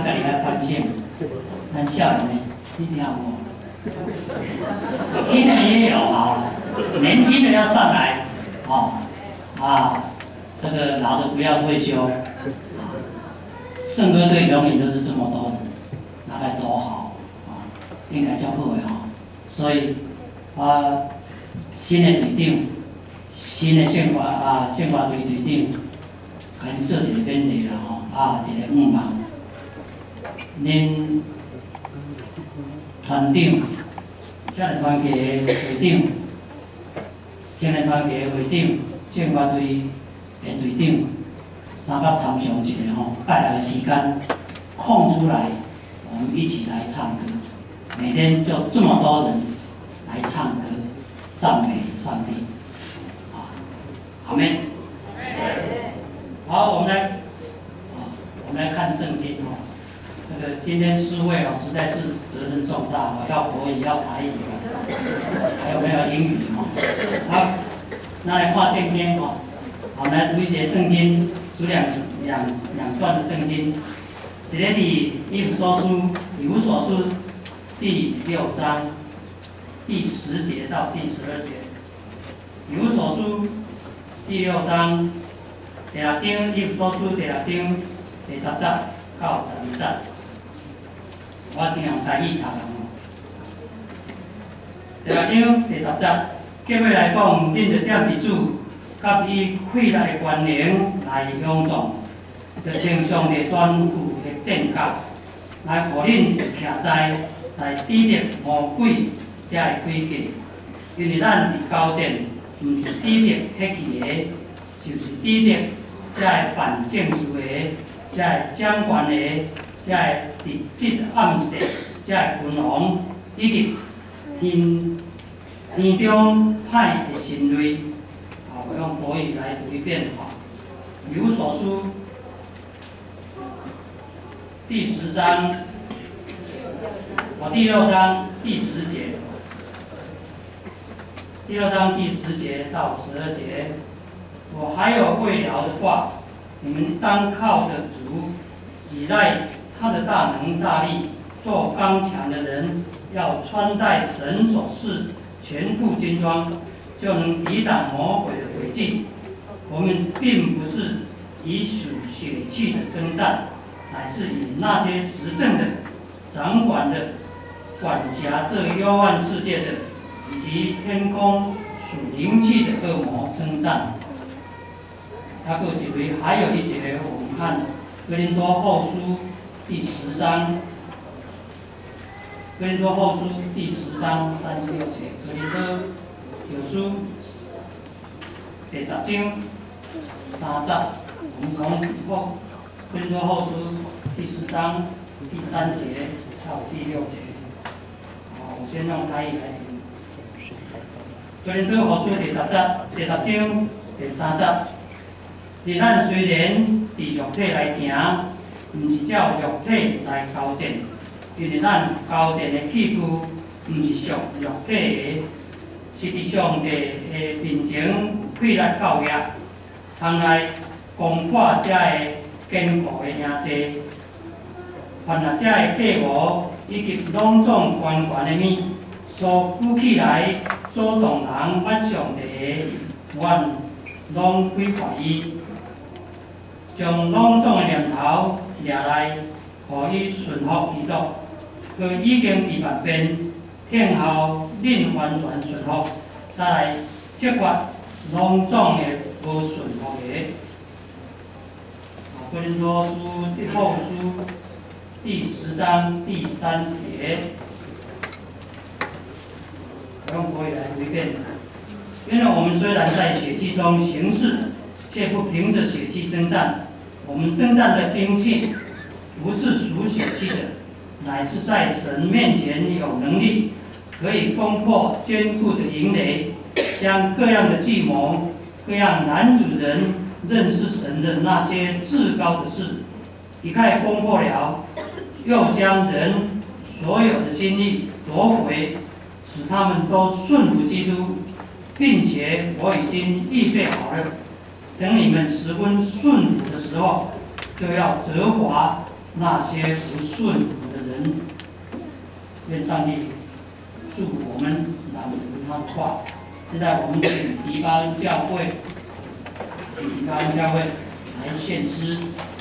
家己来反省，咱少年的一定要无，听的也有啊，年轻的要上来，哦啊，这个老的不要退休，啊，圣歌队永远都是这么多人，大概多好啊，应该叫好的哦，所以新的队长，新的宪法队队长，甲因做一个勉励啦吼，一个愿望。恁团长，少年团结的会长，青年团结的会长，宪法队的队长，三甲参详一个吼，带来的时间空出来，我们一起来唱歌。每天就这么多人来唱歌，赞美上帝。阿们。好，我们来看圣经哦。这个今天诗会哦，实在是责任重大哦，要国语，要台语哦，还有没有英语哦？好，那来看圣经哦。好，来读一节圣经，读两段的圣经。这里以弗所书第6章第10节到第12节。以弗所书第6章第6章，以弗所书第6章第10节到12节。我先用台语读哦。第6章第10节，结尾来讲，恁着点伫主，甲伊溃来的关联来相撞，着穿上帝专具的剑甲，来互恁徛在抵敌魔鬼遮的诡计。因为咱伫交战，毋是抵敌迄期的，就是抵敌遮的办政治的，遮的掌权的，遮的伫即暗示，遮的君王，以及天中派的神类。我用国语来读一遍哈。以弗所书第6章第10节。第6章第10节到12节，我还有未了的话，你们当靠着主，依赖他的大能大力，做刚强的人，要穿戴神所赐全副军装，就能抵挡魔鬼的诡计。我们并不是以属血气的征战，乃是以那些执政的、掌管的、管辖这幽暗世界的，以及天空属灵气的恶魔征战。他各几位，还有一节，我们看哥林多后书第10章，哥林多后书第10章36节，哥林多有书第10章3节，我们从哥林多后书第10章第3节到第6节。好，我先用台语来读。哥林多后书第10章第3节。而咱虽然伫肉体来行，毋是照肉体来交战，因为咱交战的器具，毋是属肉体的，是伫上帝的面前有气力教育，通来攻破遮的坚固的营制，凡那遮的计谋以及拢总关关的物，所举起来阻挡人捌上帝的愿，拢毁坏伊。将拢总的念头掠来，互伊顺服基督，佢已经被万变，听候恁完全顺服，再来责罚拢总的无顺服的。哥林多书后书第10章第3节，我用国语来读一遍。因为我们虽然在血气中行事，却不凭着血气征战。我们征战的兵器不是属血气的，乃是在神面前有能力，可以攻破坚固的营垒，将各样的计谋、各样男主人认识神的那些至高的事，一概攻破了，又将人所有的心意夺回，使他们都顺服基督，并且我已经预备好了。等你们十分顺服的时候，就要责罚那些不顺服的人。愿上帝祝福我们朗读他的话。现在我们请迪巴恩教会来献诗。